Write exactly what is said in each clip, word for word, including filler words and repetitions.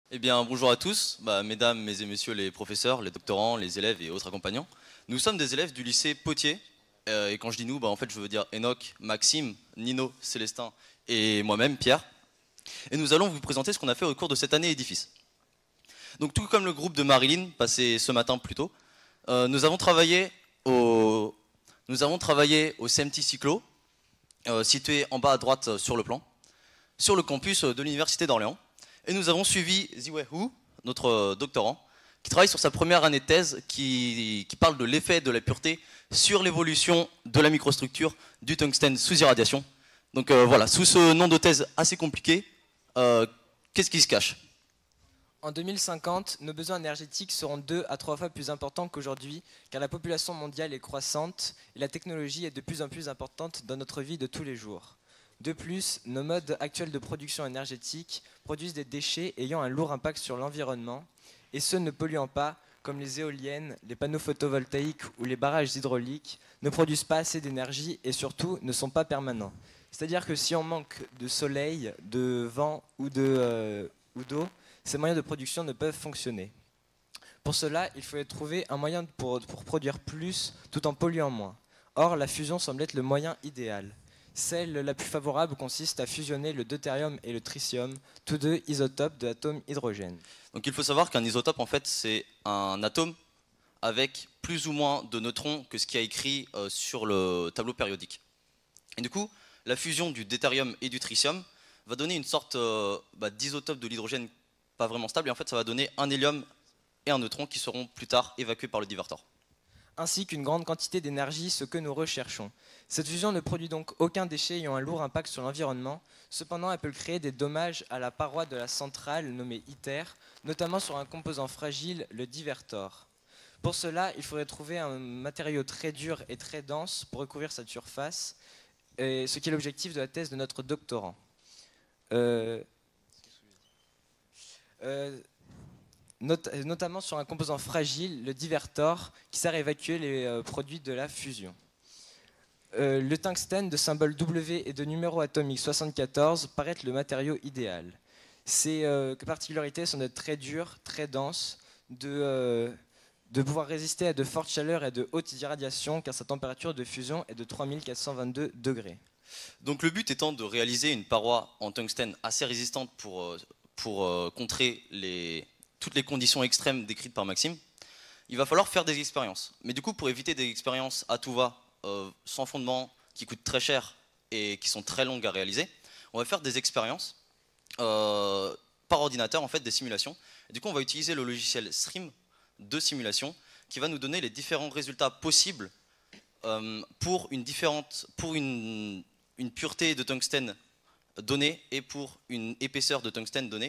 Eh bien, bonjour à tous, bah, mesdames, mes et messieurs les professeurs, les doctorants, les élèves et autres accompagnants. Nous sommes des élèves du lycée Potier, euh, et quand je dis nous, bah, en fait, je veux dire Enoch, Maxime, Nino, Célestin et moi-même, Pierre. Et nous allons vous présenter ce qu'on a fait au cours de cette année édifice. Donc, tout comme le groupe de Marilyn, passé ce matin plus tôt, euh, nous avons travaillé au, nous avons travaillé au C M T Cyclo, euh, situé en bas à droite euh, sur le plan, sur le campus de l'Université d'Orléans. Et nous avons suivi Ziwei Hu, notre euh, doctorant, qui travaille sur sa première année de thèse, qui, qui parle de l'effet de la pureté sur l'évolution de la microstructure du tungstène sous irradiation. Donc euh, voilà, sous ce nom de thèse assez compliqué, euh, qu'est-ce qui se cache? En deux mille cinquante, nos besoins énergétiques seront deux à trois fois plus importants qu'aujourd'hui, car la population mondiale est croissante et la technologie est de plus en plus importante dans notre vie de tous les jours. De plus, nos modes actuels de production énergétique produisent des déchets ayant un lourd impact sur l'environnement, et ceux ne polluant pas, comme les éoliennes, les panneaux photovoltaïques ou les barrages hydrauliques, ne produisent pas assez d'énergie et surtout ne sont pas permanents. C'est-à-dire que si on manque de soleil, de vent ou de, euh, ou d'eau, ces moyens de production ne peuvent fonctionner. Pour cela, il faut trouver un moyen pour, pour produire plus tout en polluant moins. Or, la fusion semble être le moyen idéal. Celle la plus favorable consiste à fusionner le deutérium et le tritium, tous deux isotopes de l'atome hydrogène. Donc il faut savoir qu'un isotope, en fait, c'est un atome avec plus ou moins de neutrons que ce qui a écrit euh, sur le tableau périodique. Et du coup, la fusion du deutérium et du tritium va donner une sorte euh, bah, d'isotope de l'hydrogène pas vraiment stable, et en fait ça va donner un hélium et un neutron qui seront plus tard évacués par le divertor. Ainsi qu'une grande quantité d'énergie, ce que nous recherchons. Cette fusion ne produit donc aucun déchet ayant un lourd impact sur l'environnement, cependant elle peut créer des dommages à la paroi de la centrale nommée ITER, notamment sur un composant fragile, le divertor. Pour cela, il faudrait trouver un matériau très dur et très dense pour recouvrir cette surface, et ce qui est l'objectif de la thèse de notre doctorant. Euh, euh, not notamment sur un composant fragile, le divertor, qui sert à évacuer les euh, produits de la fusion. Euh, le tungstène de symbole W et de numéro atomique soixante-quatorze paraît être le matériau idéal. Ses euh, particularités sont d'être très dur, très dense, de, euh, de pouvoir résister à de fortes chaleurs et de hautes irradiations, car sa température de fusion est de trois mille quatre cent vingt-deux degrés. Donc le but étant de réaliser une paroi en tungstène assez résistante pour, euh, pour euh, contrer les, toutes les conditions extrêmes décrites par Maxime, il va falloir faire des expériences. Mais du coup, pour éviter des expériences à tout va, euh, sans fondement, qui coûtent très cher et qui sont très longues à réaliser, on va faire des expériences euh, par ordinateur, en fait, des simulations. Et du coup, on va utiliser le logiciel Stream de simulation qui va nous donner les différents résultats possibles euh, pour, une, différente, pour une, une pureté de tungstène donnée et pour une épaisseur de tungstène donnée.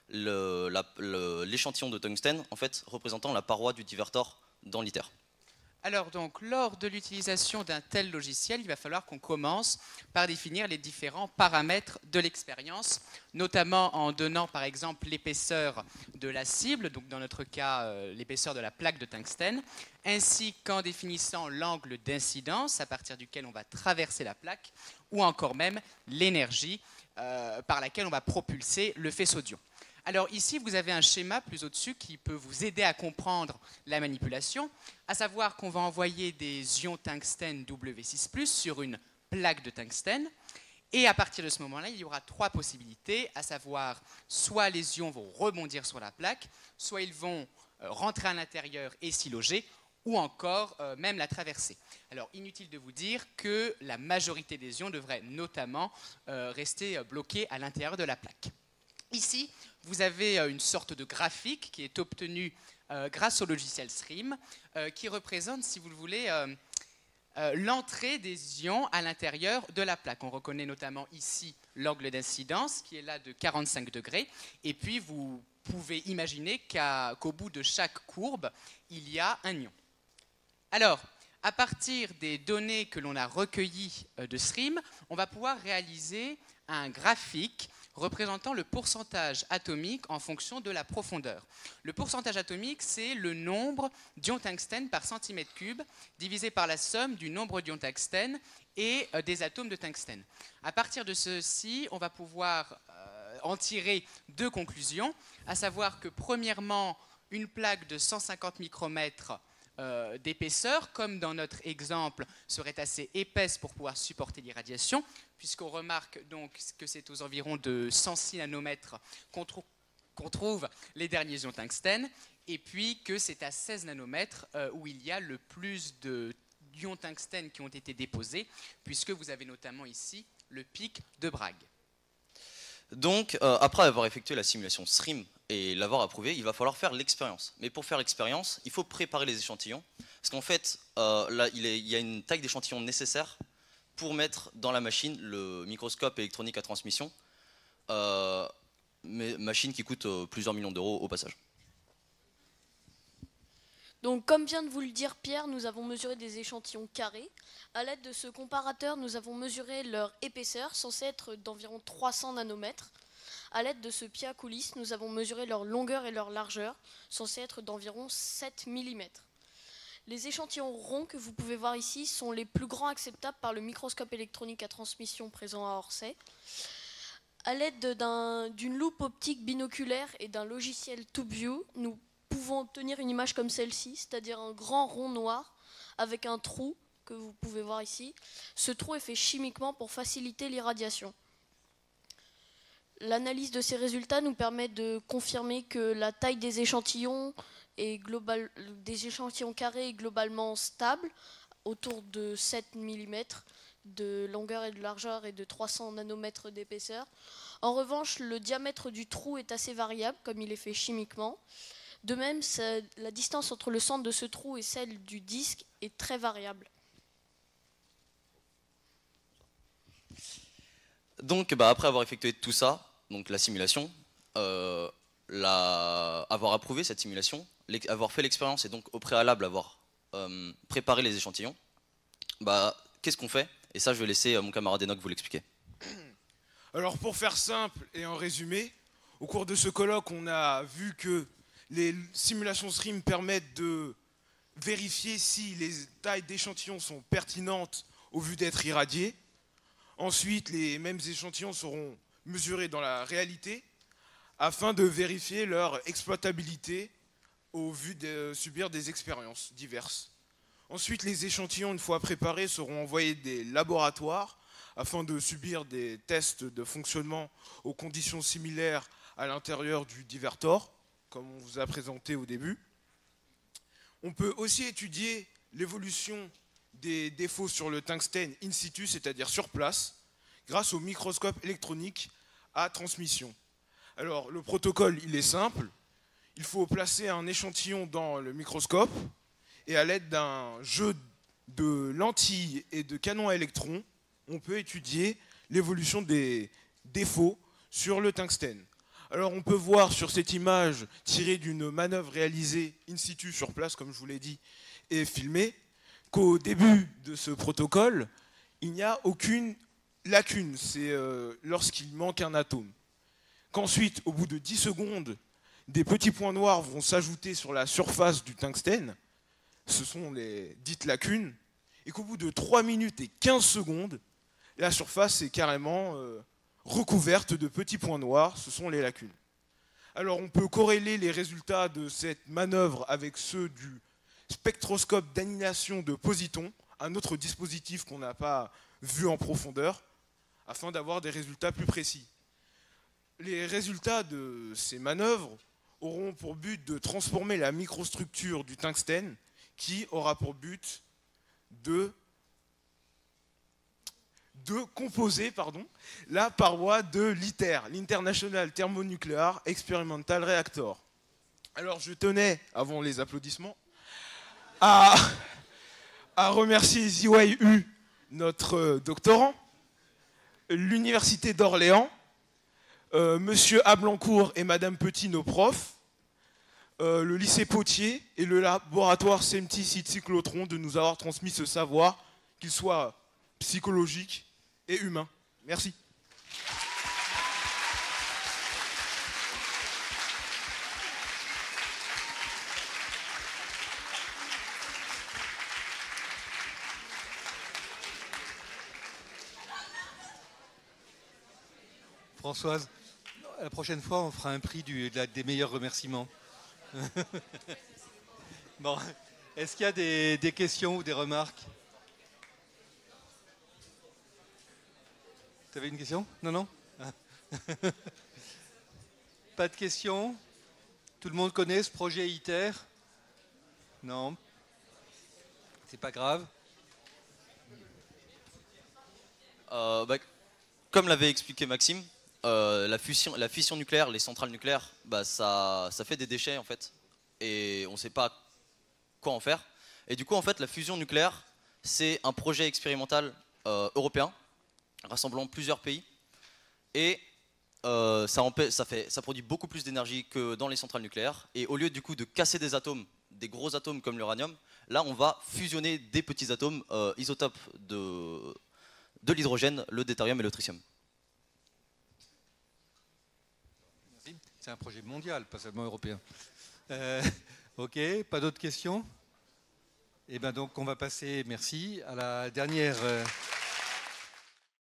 L'échantillon de tungstène, en fait, représentant la paroi du divertor dans l'ITER. Alors donc, lors de l'utilisation d'un tel logiciel, il va falloir qu'on commence par définir les différents paramètres de l'expérience, notamment en donnant par exemple l'épaisseur de la cible, donc dans notre cas euh, l'épaisseur de la plaque de tungstène, ainsi qu'en définissant l'angle d'incidence à partir duquel on va traverser la plaque, ou encore même l'énergie euh, par laquelle on va propulser le faisceau d'ion. Alors ici, vous avez un schéma plus au-dessus qui peut vous aider à comprendre la manipulation, à savoir qu'on va envoyer des ions tungstène W six plus sur une plaque de tungstène, et à partir de ce moment-là, il y aura trois possibilités, à savoir soit les ions vont rebondir sur la plaque, soit ils vont rentrer à l'intérieur et s'y loger, ou encore euh, même la traverser. Alors inutile de vous dire que la majorité des ions devraient notamment euh, rester bloqués à l'intérieur de la plaque. Ici, vous avez une sorte de graphique qui est obtenu euh, grâce au logiciel Stream, euh, qui représente, si vous le voulez, euh, euh, l'entrée des ions à l'intérieur de la plaque. On reconnaît notamment ici l'angle d'incidence, qui est là de quarante-cinq degrés, et puis vous pouvez imaginer qu'à, qu'au bout de chaque courbe, il y a un ion. Alors, à partir des données que l'on a recueillies de Stream, on va pouvoir réaliser un graphique représentant le pourcentage atomique en fonction de la profondeur. Le pourcentage atomique, c'est le nombre d'ions tungstène par centimètre cube divisé par la somme du nombre d'ions tungstène et des atomes de tungstène. À partir de ceci, on va pouvoir euh, en tirer deux conclusions, à savoir que premièrement, une plaque de cent cinquante micromètres euh, d'épaisseur, comme dans notre exemple, serait assez épaisse pour pouvoir supporter l'irradiation, puisqu'on remarque donc que c'est aux environs de cent six nanomètres qu'on trou- qu'on trouve les derniers ions tungstène, et puis que c'est à seize nanomètres euh, où il y a le plus de ions tungstène qui ont été déposés, puisque vous avez notamment ici le pic de Bragg. Donc, euh, après avoir effectué la simulation S R I M et l'avoir approuvée, il va falloir faire l'expérience. Mais pour faire l'expérience, il faut préparer les échantillons, parce qu'en fait, euh, là, il, est, il y a une taille d'échantillon nécessaire pour mettre dans la machine le microscope électronique à transmission, euh, mais machine qui coûte euh, plusieurs millions d'euros au passage. Donc, comme vient de vous le dire Pierre, nous avons mesuré des échantillons carrés. À l'aide de ce comparateur, nous avons mesuré leur épaisseur, censée être d'environ trois cents nanomètres. À l'aide de ce pied à coulisses, nous avons mesuré leur longueur et leur largeur, censée être d'environ sept millimètres. Les échantillons ronds que vous pouvez voir ici sont les plus grands acceptables par le microscope électronique à transmission présent à Orsay. À l'aide d'un, d'une loupe optique binoculaire et d'un logiciel TubeView, nous pouvons obtenir une image comme celle-ci, c'est-à-dire un grand rond noir avec un trou que vous pouvez voir ici. Ce trou est fait chimiquement pour faciliter l'irradiation. L'analyse de ces résultats nous permet de confirmer que la taille des échantillons, est global, des échantillons carrés est globalement stable, autour de sept millimètres de longueur et de largeur et de trois cents nanomètres d'épaisseur. En revanche, le diamètre du trou est assez variable, comme il est fait chimiquement. De même, la distance entre le centre de ce trou et celle du disque est très variable. Donc, bah, après avoir effectué tout ça, donc la simulation, euh, la... avoir approuvé cette simulation, avoir fait l'expérience et donc au préalable avoir euh, préparé les échantillons, bah, qu'est-ce qu'on fait? Et ça, je vais laisser mon camarade Enoch vous l'expliquer. Alors, pour faire simple et en résumé, au cours de ce colloque, on a vu que les simulations S R I M permettent de vérifier si les tailles d'échantillons sont pertinentes au vu d'être irradiées. Ensuite, les mêmes échantillons seront mesurés dans la réalité afin de vérifier leur exploitabilité au vu de subir des expériences diverses. Ensuite, les échantillons, une fois préparés, seront envoyés des laboratoires afin de subir des tests de fonctionnement aux conditions similaires à l'intérieur du divertor, comme on vous a présenté au début. On peut aussi étudier l'évolution des défauts sur le tungstène in situ, c'est-à-dire sur place, grâce au microscope électronique à transmission. Alors, le protocole, il est simple. Il faut placer un échantillon dans le microscope et à l'aide d'un jeu de lentilles et de canons à électrons, on peut étudier l'évolution des défauts sur le tungstène. Alors on peut voir sur cette image tirée d'une manœuvre réalisée in situ sur place, comme je vous l'ai dit, et filmée, qu'au début de ce protocole, il n'y a aucune lacune, c'est euh, lorsqu'il manque un atome. Qu'ensuite, au bout de dix secondes, des petits points noirs vont s'ajouter sur la surface du tungstène, ce sont les dites lacunes, et qu'au bout de trois minutes et quinze secondes, la surface est carrément euh, recouverte de petits points noirs, ce sont les lacunes. Alors on peut corréler les résultats de cette manœuvre avec ceux du spectroscope d'annihilation de positons, un autre dispositif qu'on n'a pas vu en profondeur, afin d'avoir des résultats plus précis. Les résultats de ces manœuvres auront pour but de transformer la microstructure du tungstène, qui aura pour but de, de composer pardon, la paroi de l'ITER, l'International Thermonuclear Experimental Reactor. Alors je tenais, avant les applaudissements, à, à remercier Ziwei Hu, notre doctorant, l'Université d'Orléans, euh, Monsieur Ablancourt et Madame Petit, nos profs, Euh, le lycée Potier et le laboratoire SEMTI-cyclotron de nous avoir transmis ce savoir, qu'il soit psychologique et humain. Merci. Françoise. la prochaine fois, on fera un prix du, de la- des meilleurs remerciements. Bon, est-ce qu'il y a des, des questions ou des remarques? Tu avais une question? Non, non. Pas de questions? Tout le monde connaît ce projet ITER? Non. C'est pas grave. Euh, bah, comme l'avait expliqué Maxime, euh, la, fusion, la fission nucléaire, les centrales nucléaires, bah, ça, ça fait des déchets en fait. Et on ne sait pas quoi en faire. Et du coup, en fait, la fusion nucléaire, c'est un projet expérimental euh, européen, rassemblant plusieurs pays. Et euh, ça, empê- ça, fait, ça produit beaucoup plus d'énergie que dans les centrales nucléaires. Et au lieu du coup de casser des atomes, des gros atomes comme l'uranium, là on va fusionner des petits atomes euh, isotopes de, de l'hydrogène, le deutérium et le tritium. Merci. C'est un projet mondial, pas seulement européen. Euh, ok, pas d'autres questions? Eh bien donc on va passer, merci, à la dernière... euh,